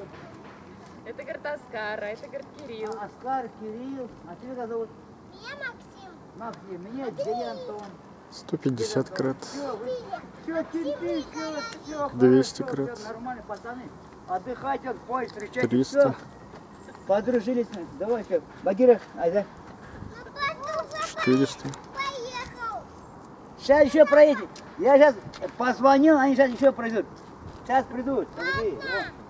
Это, говорит, Оскар, а это, говорит, Кирилл. Оскар, Кирилл. А тебя как зовут? Меня Максим. Максим. Меня Дядя Антон. 150 крат. Все, терпи, все. 200 крат. Нормально, пацаны. Отдыхайте, вот поезд, встречайте. 300. Всё. Подружились. Давай, все. Багира, айда. 400. Поехал. Сейчас еще проедет. Я сейчас позвонил, они сейчас еще пройдут. Сейчас придут. Подожди.